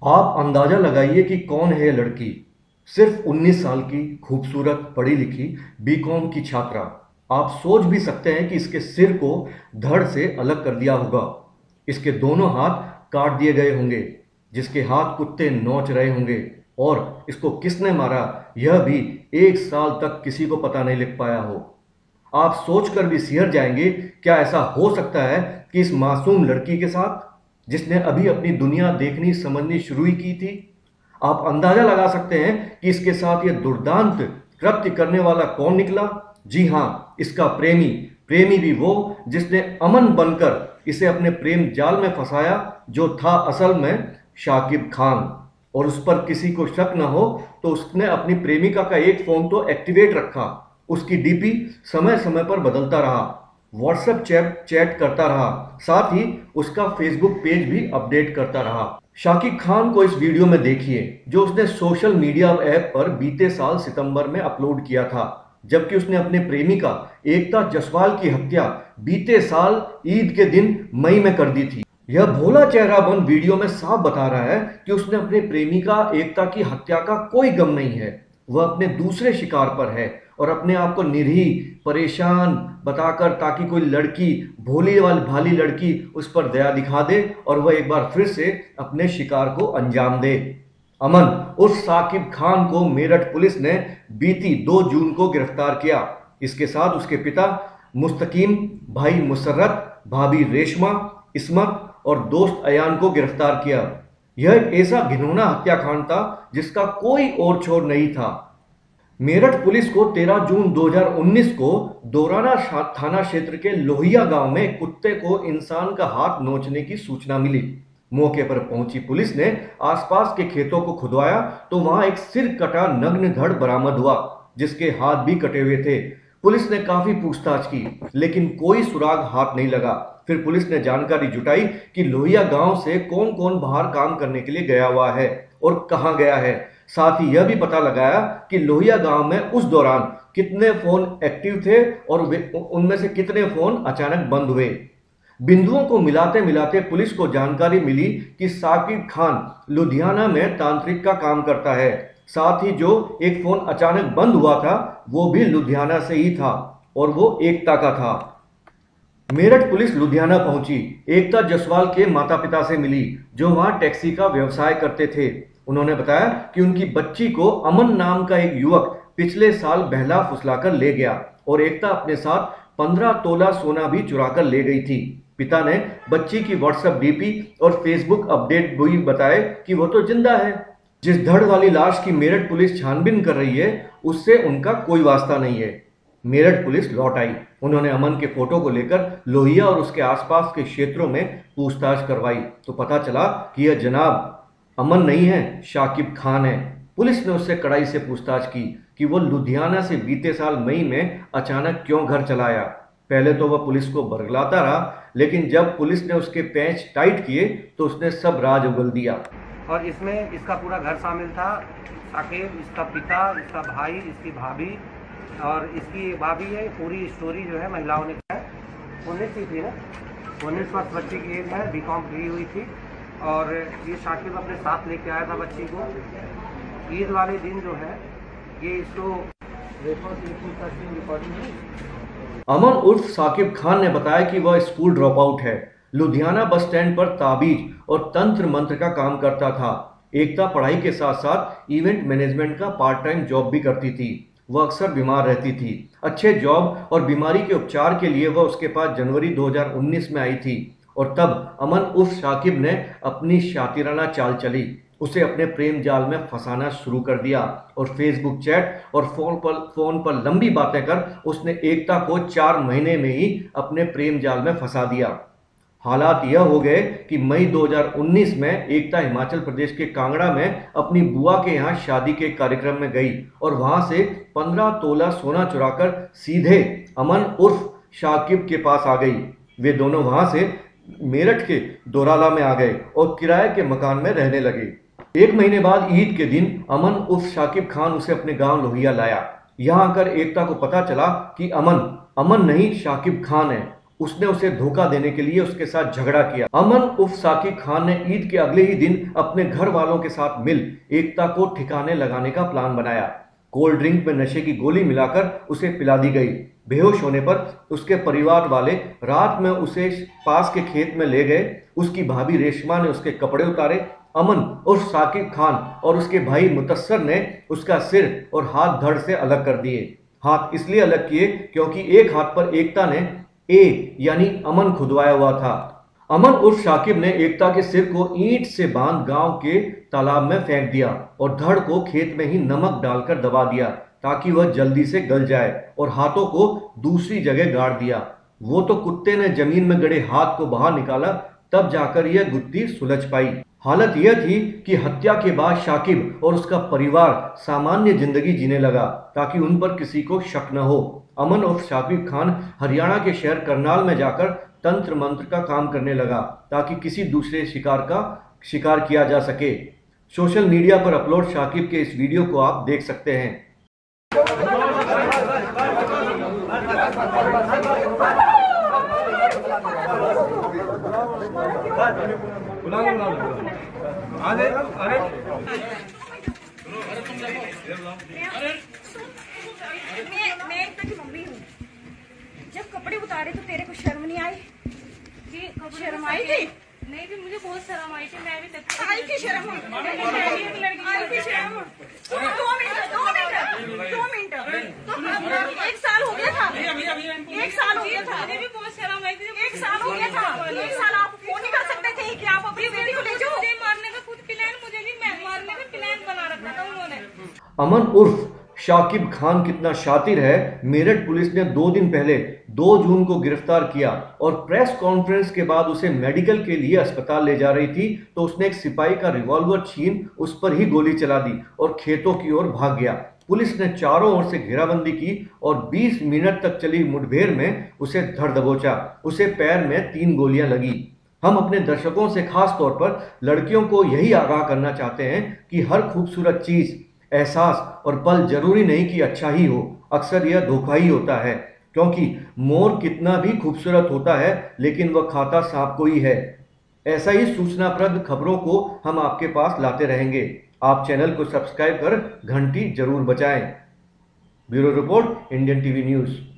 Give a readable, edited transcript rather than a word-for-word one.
आप अंदाजा लगाइए कि कौन है ये लड़की। सिर्फ 19 साल की खूबसूरत पढ़ी लिखी बीकॉम की छात्रा। आप सोच भी सकते हैं कि इसके सिर को धड़ से अलग कर दिया होगा। इसके दोनों हाथ काट दिए गए होंगे, जिसके हाथ कुत्ते नोच रहे होंगे। और इसको किसने मारा यह भी 1 साल तक किसी को पता नहीं लग पाया हो। आप सोचकर भी सिहर जाएंगे, क्या ऐसा हो सकता है कि इस मासूम लड़की के साथ, जिसने अभी अपनी दुनिया देखनी समझनी शुरू ही की थी। आप अंदाजा लगा सकते हैं कि इसके साथ यह दुर्दांत कृत्य करने वाला कौन निकला। जी हाँ, इसका प्रेमी। प्रेमी भी वो जिसने अमन बनकर इसे अपने प्रेम जाल में फंसाया, जो था असल में शाकिब खान। और उस पर किसी को शक न हो तो उसने अपनी प्रेमिका का एक फोन तो एक्टिवेट रखा, उसकी डीपी समय समय पर बदलता रहा, व्हाट्सएप चैट चैट करता रहा, साथ ही उसका फेसबुक पेज भी अपडेट करता रहा। शाकिब खान को इस वीडियो में देखिए, जो उसने सोशल मीडिया ऐप पर बीते साल सितंबर में अपलोड किया था, जबकि उसने अपने प्रेमिका एकता जसवाल की हत्या बीते साल ईद के दिन मई में कर दी थी। यह भोला चेहरा बन वीडियो में साफ बता रहा है कि उसने अपने प्रेमिका एकता की हत्या का कोई गम नहीं है। वह अपने दूसरे शिकार पर है और अपने आप को निरीह परेशान बताकर, ताकि कोई लड़की, भोली वाली भाली लड़की उस पर दया दिखा दे और वह एक बार फिर से अपने शिकार को अंजाम दे। अमन उर्फ साकिब खान को मेरठ पुलिस ने बीती 2 जून को गिरफ्तार किया। इसके साथ उसके पिता मुस्तकीम, भाई मुसर्रत, भाभी रेशमा, इस्मत और दोस्त अयान को गिरफ्तार किया। यह एक ऐसा घिनौना हत्याकांड था जिसका कोई और छोर नहीं था। मेरठ पुलिस को 13 जून 2019 को दोराना थाना क्षेत्र के लोहिया गांव में एक कुत्ते को इंसान का हाथ नोचने की सूचना मिली। मौके पर पहुंची पुलिस ने आसपास के खेतों को खुदवाया तो वहां एक सिर कटा नग्न धड़ बरामद हुआ, जिसके हाथ भी कटे हुए थे। पुलिस ने काफी पूछताछ की, लेकिन कोई सुराग हाथ नहीं लगा। फिर पुलिस ने जानकारी जुटाई कि लोहिया गांव से कौन कौन बाहर काम करने के लिए गया हुआ है और कहां गया है। साथ ही यह भी पता लगाया कि लोहिया गांव में उस दौरान कितने फोन एक्टिव थे और उनमें से कितने फोन अचानक बंद हुए। बिंदुओं को मिलाते मिलाते पुलिस को जानकारी मिली कि साकिब खान लुधियाना में तांत्रिक का काम करता है। साथ ही जो एक फोन अचानक बंद हुआ था वो भी लुधियाना से ही था और वो एकता का था। मेरठ पुलिस लुधियाना पहुंची, एकता जसवाल के माता पिता से मिली, जो वहां टैक्सी का व्यवसाय करते थे। उन्होंने बताया कि उनकी बच्ची को अमन नाम का एक युवक पिछले साल बहला फुसलाकर ले गया और एकता अपने साथ 15 तोला सोना भी चुराकर ले गई थी। पिता ने बच्ची की व्हाट्सएप डीपी और फेसबुक अपडेट भी बताए कि वो तो जिंदा है। जिस धड़ वाली लाश की मेरठ पुलिस छानबीन कर रही है, उससे उनका कोई वास्ता नहीं है। मेरठ पुलिस लौट आई। उन्होंने अमन के फोटो को लेकर लोहिया और उसके आसपास के क्षेत्रों में पूछताछ करवाई तो पता चला कि यह जनाब अमन नहीं है, शाकिब खान है। पुलिस ने उससे कड़ाई से पूछताछ की कि वो लुधियाना से बीते साल मई में अचानक क्यों घर चला आया। पहले तो वह पुलिस को बरगलाता रहा, लेकिन जब पुलिस ने उसके पैंच टाइट किए तो उसने सब राज उगल दिया। और इसमें इसका पूरा घर शामिल था। साकिब, इसका पिता, इसका भाई, इसकी भाभी और इसकी भाभी है। पूरी स्टोरी जो है महिलाओं ने है। 19 की थी ना, 19 वर्ष बच्ची की एज है, बीकॉम की हुई थी। और ये शाकिब अपने साथ लेके आया था बच्ची को। ईद वाले दिन जो है ये इसको रिकॉर्डिंग। अमन उर्फ साकिब खान ने बताया कि वह स्कूल ड्रॉप आउट है। लुधियाना बस स्टैंड पर ताबीज और तंत्र मंत्र का काम करता था। एकता पढ़ाई के साथ साथ इवेंट मैनेजमेंट का पार्ट टाइम जॉब भी करती थी। वह अक्सर बीमार रहती थी। अच्छे जॉब और बीमारी के उपचार के लिए वह उसके पास जनवरी 2019 में आई थी और तब अमन उर्फ शाकिब ने अपनी शातिराना चाल चली। उसे अपने प्रेम जाल में फंसाना शुरू कर दिया और फेसबुक चैट और फोन पर लंबी बातें कर उसने एकता को 4 महीने में ही अपने प्रेम जाल में फंसा दिया। हालात यह हो गए कि मई 2019 में एकता हिमाचल प्रदेश के कांगड़ा में अपनी बुआ के यहाँ शादी के कार्यक्रम में गई और वहां से 15 तोला सोना चुराकर सीधे अमन उर्फ शाकिब के पास आ गई। वे दोनों वहां से मेरठ के दोराला में आ गए और किराए के मकान में रहने लगे। 1 महीने बाद ईद के दिन अमन उर्फ शाकिब खान उसे अपने गांव लोहिया लाया। यहां आकर एकता को पता चला कि अमन नहीं शाकिब खान है। उसने उसे धोखा देने के लिए उसके साथ झगड़ा किया। अमन उर्फ साकिब खान ने ईद के अगले ही दिन अपने घर वालों के साथ मिल एकता को ठिकाने लगाने का प्लान बनाया। कोल्ड ड्रिंक में नशे की गोली मिलाकर उसे पिला दी गई। बेहोश होने पर उसके परिवार वाले रात में उसे पास के खेत में ले गए। उसकी भाभी रेशमा ने उसके कपड़े उतारे। अमन उर्फ साकिब खान और उसके भाई मुतस्सर ने उसका सिर और हाथ धड़ से अलग कर दिए। हाथ इसलिए अलग किए क्योंकि एक हाथ पर एकता ने ए यानी अमन खुदवाया हुआ था। अमन उर्फ शाकिब ने एकता के सिर को ईंट से बांध गांव के तालाब में फेंक दिया और धड़ को खेत में ही नमक डालकर दबा दिया ताकि वह जल्दी से गल जाए, और हाथों को दूसरी जगह गाड़ दिया। वो तो कुत्ते ने जमीन में गड़े हाथ को बाहर निकाला, तब जाकर यह गुत्थी सुलझ पाई। हालत यह थी कि हत्या के बाद शाकिब और उसका परिवार सामान्य जिंदगी जीने लगा ताकि उन पर किसी को शक न हो। अमन उर्फ शाकिब खान हरियाणा के शहर करनाल में जाकर तंत्र मंत्र का काम करने लगा ताकि किसी दूसरे शिकार का शिकार किया जा सके। सोशल मीडिया पर अपलोड शाकिब के इस वीडियो को आप देख सकते हैं। मैं एकता की मम्मी हूँ। जब कपड़े उतारे तो तेरे को शर्म नहीं आई? जी शर्म आई थी? नहीं भी मुझे बहुत शर्म आई थी। मैं भी तब आई थी शर्म? आई थी शर्म? 2 मिनट तो एक साल हो गया था। एक साल हो गया था। मुझे भी बहुत शर्म आई थी। एक साल हो गया था। एक साल आप फोन नहीं कर सकते थे कि आप अपनी बेटी को ले जाओ? मुझे मारने का खुद प्लान, मुझे भी मारने का प्लान बना रखा था उन्होंने। अमन उर्फ शाकिब खान कितना शातिर है। मेरठ पुलिस ने 2 दिन पहले 2 जून को गिरफ्तार किया और प्रेस कॉन्फ्रेंस के बाद उसे मेडिकल के लिए अस्पताल ले जा रही थी तो उसने एक सिपाही का रिवॉल्वर छीन उस पर ही गोली चला दी और खेतों की ओर भाग गया। पुलिस ने चारों ओर से घेराबंदी की और 20 मिनट तक चली मुठभेड़ में उसे धड़ दबोचा। उसे पैर में 3 गोलियां लगी। हम अपने दर्शकों से खास तौर पर लड़कियों को यही आगाह करना चाहते हैं कि हर खूबसूरत चीज, एहसास और पल जरूरी नहीं कि अच्छा ही हो, अक्सर यह धोखा ही होता है। क्योंकि मोर कितना भी खूबसूरत होता है लेकिन वह खाता सांप को ही है। ऐसा ही सूचनाप्रद खबरों को हम आपके पास लाते रहेंगे। आप चैनल को सब्सक्राइब कर घंटी जरूर बजाएं। Bureau report, Indian TV news.